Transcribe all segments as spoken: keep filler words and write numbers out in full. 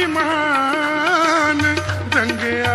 ईमान रंगिया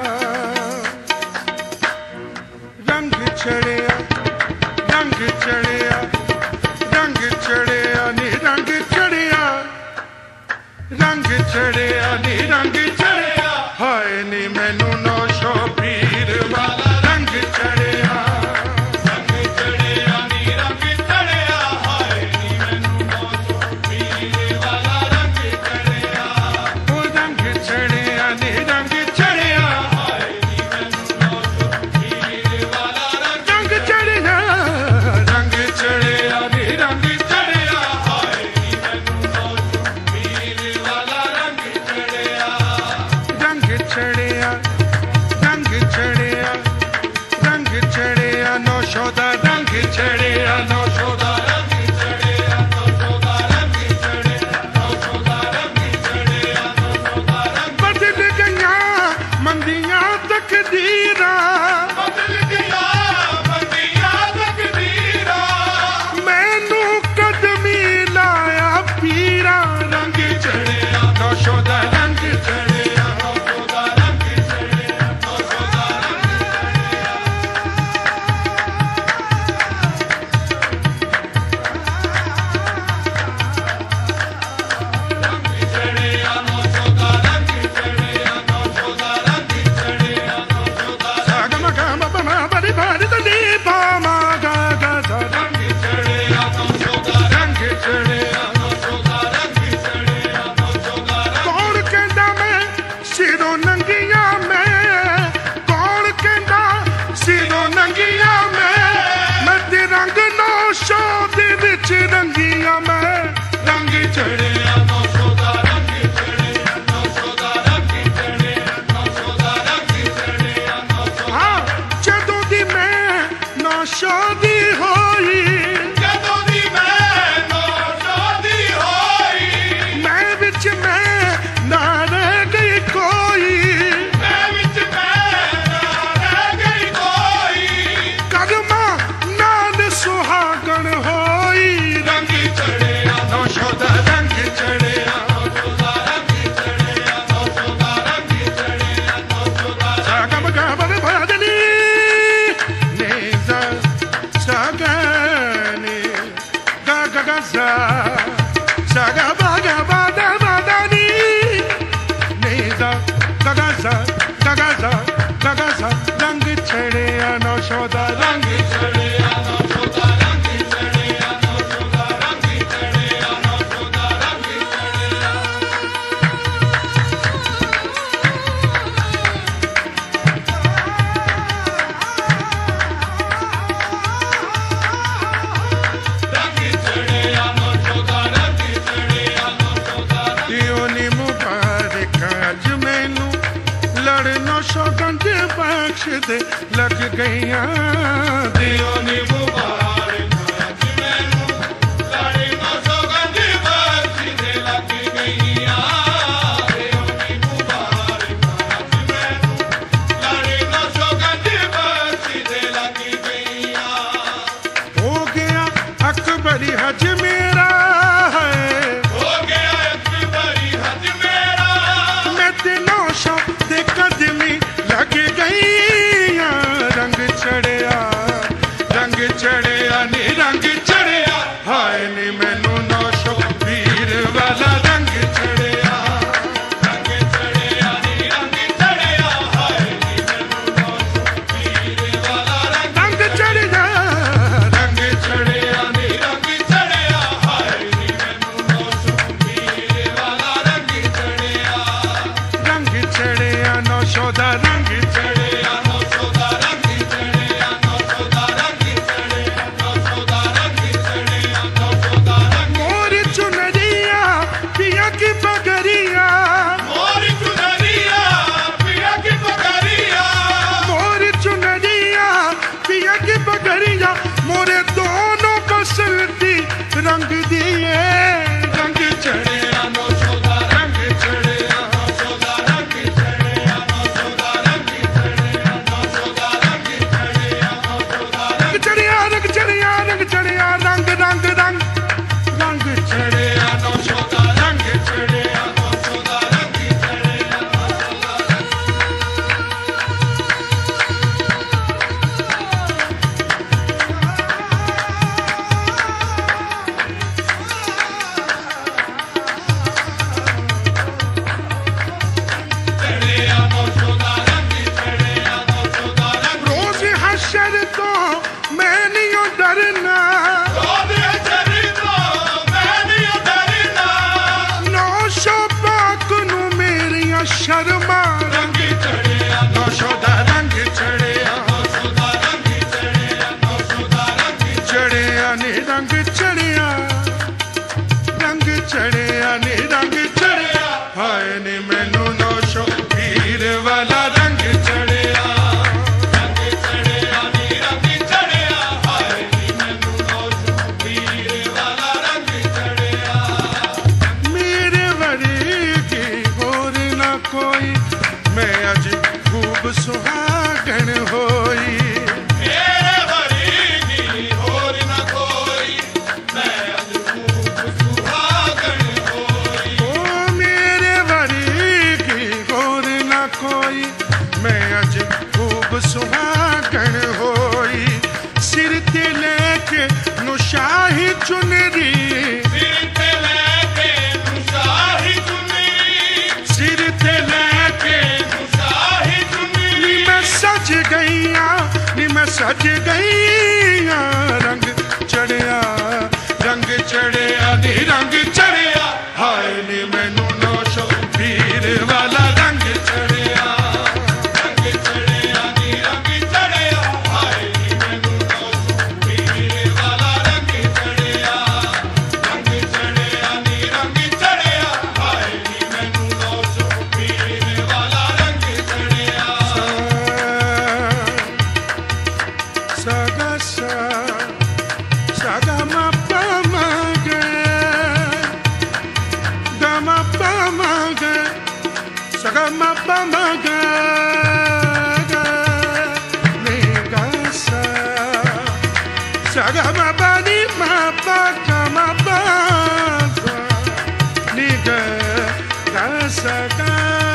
रंग चढ़िया रंग चढ़िया रंग चढ़िया नी रंग चढ़िया रंग चढ़िया नी रंग चढ़िया हाय नी मैनू नौशो पीर वाला रंग चढ़िया रंग चढ़िया नी रंग चढ़िया हाय नी मैनू नौशो पीर वाला रंग चढ़िया ओ रंग चढ़िया नी रंग चढ़िया हाय नी मैनू नौशो पीर वाला रंग चढ़िया रंग चढ़िया नी रंग चढ़िया हाय नी मैनू नौशो पीर वाला रंग चढ़िया रंग चढ़िया रंग चढ़िया रंग चढ़िया नौशो दा रंग चढ़िया नौशो दा रंग चढ़िया नौशो दा रंग चढ़िया नौशो दा रंग चढ़िया नौशो दा रंग बदल गईयां मंदियां तकदीरां बदल गईयां मंदियां तकदीरां मैनू कदमी लाया पीरा रंग चढ़िया नौशो दा रंग चढ़िया नौशो दा रंग चढ़िया नौशो दा रंग चढ़िया नौशो दा रंग चढ़िया नौशो दा रंग चढ़िया नौशो दा सागम गम पम बड़ी भारी तनी पामा गा गा सा रंग चढ़िया नौशो दा रंग चढ़िया नौशो दा रंग चढ़िया नौशो दा कौन कहंदा मैं सिरों नंगियां मैं कौन कहंदा सिरों नंगियां मैं मैं ते रंग नौशो दे विच रंगियां मैं रंग चढ़िया नौशो दा रंग चढ़िया नौशो दा रंग चढ़िया नौशो दा रंग चढ़िया नौशो हाँ जदों दी मैं नौशो दी होई जदों दी मैं नौशो दी होई मैं विच मैं ना रह गई कोई मैं विच मैं ना रह गई कोई कदमा नाल सुहागण होई रंग चढ़िया नौशो दा रंग चढ़िया नौशो दा रंग चढ़िया नौशो दा रंग चढ़िया नौशो दा सागम गम भजनी ने सा सागनी गा गा गा सा सागा बागा बादा बादा नी ने सा गा गा सा गा गा सा गा गा सा रंग चढ़िया नौशो दा रंग चढ़िया नौशो दा रंग चढ़िया नौशो दा रंग चढ़िया नौशो दा रंग चढ़िया रंग चढ़िया नौशो दा रंग चढ़िया नौशो दा दियो नी मुबारक अज मैनू लड़ नौशो गंज बख्श दे लग गईयां दियो नी मुबारक अज मैनू लड़ नौशो गंज बख्श दे लग गईयां दियो नी मुबारक अज मैनू लड़ नौशो गंज बख्श दे लग गईयां हो गया अकबरी हज मेरा है हो गया अकबरी हज मेरा मैं ते नौशो दे कदमी लग गईयां रंग चढ़िया रंग चढ़िया खूब सुहागन होई। मेरे वरीगी होर न कोई, मैं अज खूब सुहागन होई। ओ मेरे वरीगी होर न कोई, मैं अज खूब सुहागन होई। सिर ते लेके नुशाही चुनरी, सिर ते लेके नुशाही चुनरी, सिर ते लेके नुशाही चुनरी। नी मैं सज गईया, नी मैं सज गईया। रंग चढ़िया, रंग चढ़िया नी रंग चढ़िया। हाय नी मैनू नौशो पीर वाला रंग चढ़िया। रंग चढ़िया नी रंग चढ़िया, हाय नी मैनू नौशो पीर वाला रंग चढ़िया। रंग चढ़िया नी रंग चढ़िया, हाय नी मैनू नौशो पीर वाला रंग चढ़िया। सा गा सा, सा गा मा पा मा गा, गा मा पा मा गा, सा गा मा पा मा गा, गा नी गा सा, सा गा मा पा नी मा पा गा मा पा गा, नी गा गा सा गा,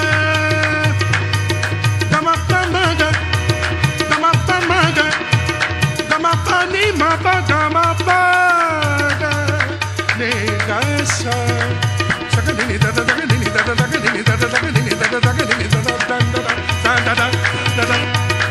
गा मा पा मा गा, गा मा पा मा गा, गा मा पा नी मा पा गा मा पा गा, नी गा सा, सा गा नी नी दा दा दा गा नी नी दा दा दा गा नी नी दा दा दा गा नी नी दा दा दा गा नी नी दा दा दा दा दा दा दा दा दा।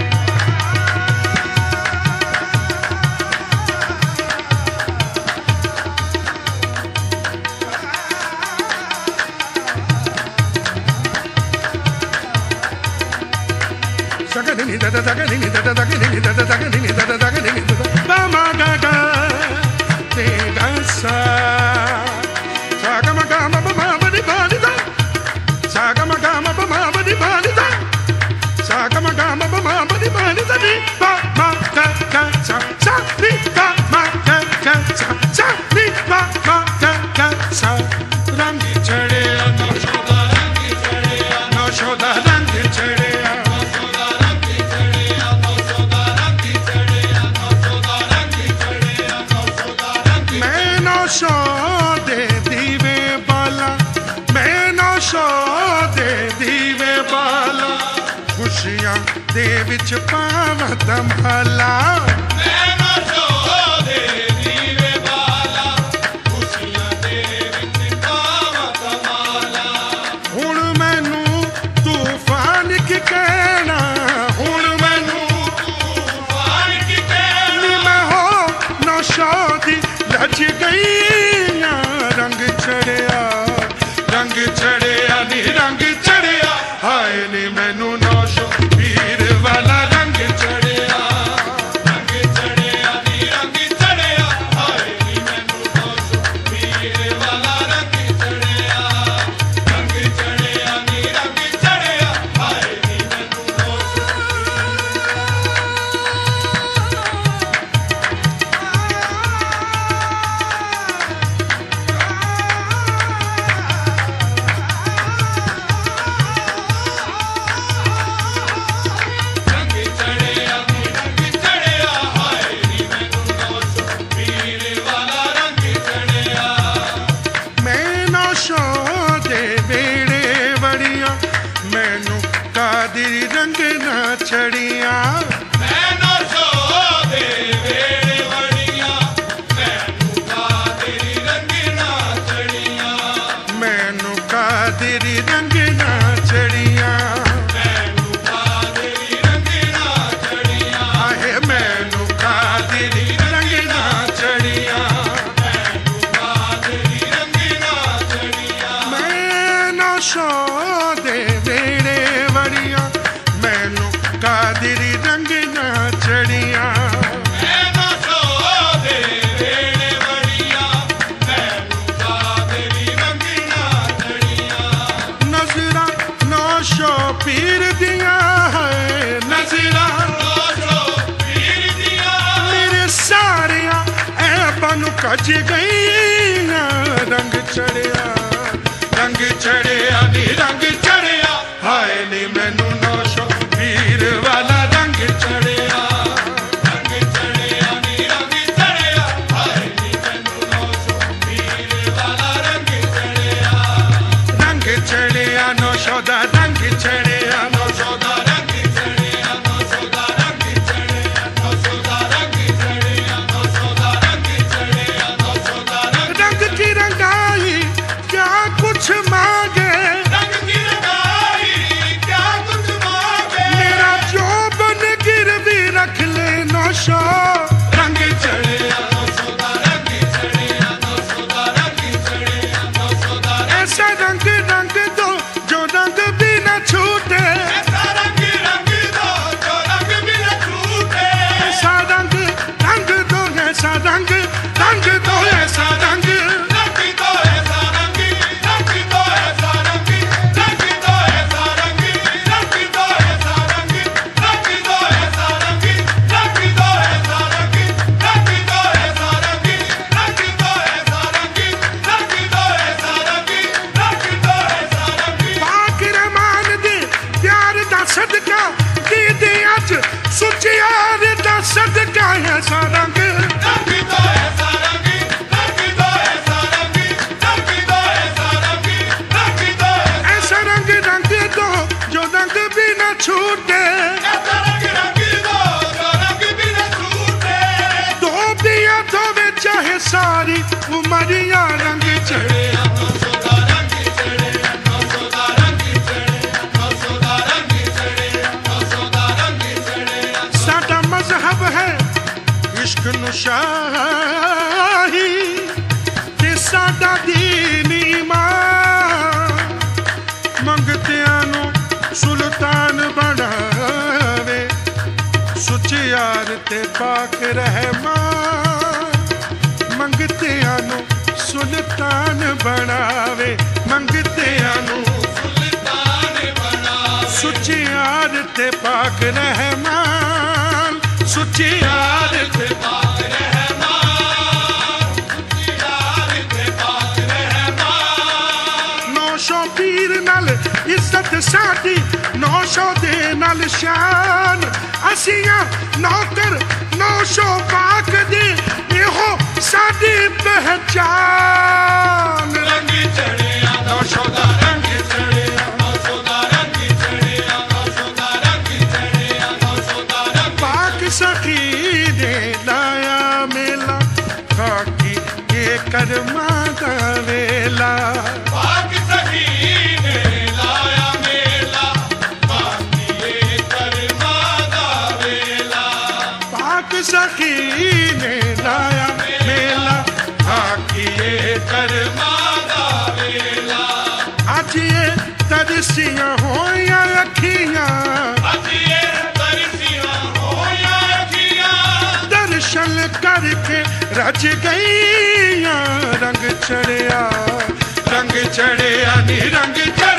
Sa ga ni da da da ga ni da da da ga ni da da da ga ni da da da ga ni da da ba ma ga ga ni ga sa, sa ga ma ga ma ba ma ba ni ba ni da, sa ga ma ga ma ba ma ba ni ba ni da, sa ga ma ga ma ba ma ba ni ba ni da ni ba ma ga ga sa sa ni ba ma ga ga sa sa ni ba ma ga ga sa। रंग चढ़िया नौशो दा रंग चढ़िया, नौशो दा रंग चढ़िया, नौशो दा रंग चढ़िया, नौशो दा रंग चढ़िया, नौशो दा रंग चढ़िया, नौशो दा रंग। मैं नौशो दे दीवे बाला, मैं नौशो दे दीवे बाला, खुशियां दे विच पावां धमाला। मैं नौशो दे दीवे बाला, खुशियां दे विच पावां धमाला। हुण मैनू तूफान की कहना, हुण मैनू तूफान की कहना, नी मैं हो नौशो दी लज गईया। रंग चढ़िया, रंग चढ़िया नी रंग चढ़िया, हाय नी मैनू नौशो पीर वाला रंग चढ़िया। रंग चढ़िया नी रंग चढ़िया, हाय नी मैनू नौशो पीर वाला रंग चढ़िया। रंग चढ़िया नी रंग चढ़िया, हाय नी मैनू नौशो। रंग चढ़िया नी रंग चढ़िया, हाय नी मैनू नौशो पीर वाला रंग चढ़िया। मैं नौशो दे वेड़े वड़िया, मैनू कादिर रंग ना चढ़िया। मैं नौशो दे वेड़े वड़िया, मैनू कादिर रंग ना चढ़िया। मैनू कादिर रंग ना चढ़िया, मैनू कादिर रंग ना चढ़िया। आहे मैनू कादिर रंग ना चढ़िया। मैनू कादिर रंग ना चढ़िया। मैं नौशो दे वेड़े वड़िया, मैनू कादिर रंग ना चढ़िया। मैं नौशो दे वेड़े वड़िया, मैनू कादिर रंग ना चढ़िया। नजरा नौशो पीर दिया है, नजरा नौशो पीर दिया, मेरे सारिया ऐबां नू कज गईया। रंग चढ़िया, रंग चढ़िया नी रंग चढ़िया, हाय नी मैनू नौशो पीर नौशो दा रंग चढ़िया नौशो दा रंग चढ़िया नौशो दा रंग चढ़िया नौशो दा रंग चढ़िया नौशो दा रंग चढ़िया नौशो दा रंग रंग की रंगाई क्या कुछ मांगे रंग की रंगाई क्या कुछ मांगे मेरा जोबन गिरवी रख ले नौशो रंग चढ़िया नौशो दा रंग चढ़िया नौशो दा रंग चढ़िया नौशो दा रंग ऐसा रंग रंग दो जो रंग भी न छूटे ऐसा रंग रंग दो जो रंग भी न छूटे ऐसा रंग रंग दो ऐसा रंग रंग दो ऐसा रंग रंग दो ऐसा रंग रंग दो ऐसा रंग रंग दो ऐसा रंग रंग दो ऐसा रंग रंग दो ऐसा रंग रंग दो ऐसा रंग रंग दो ऐसा रंग रंग दो ऐसा रंग रंग दो ऐसा रंग रंग दो ऐसा रंग पाक रहमान दे प्यार दा सदका दी दे अज सुचियार दा सदका ऐसा रंग रंग दो ऐसा रंग रंग दो ऐसा रंग रंग दो ऐसा रंग रंग दो ऐसा रंग रंग दो जो रंग भी न छूटे ऐसा रंग रंग दो जो रंग भी न छूटे दो दिया धोवे चाहे सारी उमरिया रंग चढ़े नौशो दा रंग चढ़िया नौशो दा रंग चढ़िया नौशो दा रंग चढ़िया नौशो दा रंग चढ़िया साडा मजहब है इश्क नुशाही ते साडा दीन ईमान मंगतियां नु सुल्तान बनावे सुचियार ते पाक रहमान मंगतियां नु सुल्तान बनावे मंगतियां नु सुल्तान बना सुचियार ते पाक रहमान सुचियार ते पाक रहमान यार ते पाक रहमान नौशो पीर नाल इज्जत साडी नौशो दे नाल शान असियां नौकर नौशो पाक दी एहो साडी पहचान रंग चढ़िया नौशो दा रंग चढ़िया नौशो दा रंग चढ़िया नौशो दा रंग चढ़िया नौशो दा रंग पाक सखी ने लाया मेला खाकी ये कर्मा दा वेला पाक सखी ने लाया मेला बाकी ये कर्मा दा वेला पाक सखी ने लाया मेला खाकी ये कर्मा कर्मा दा वेला आज ये तरसियां होया अखियां अतिए तरसियां होया अखियां दर्शन करके रज गईयां रंग चढ़िया रंग चढ़िया नी रंग चढ़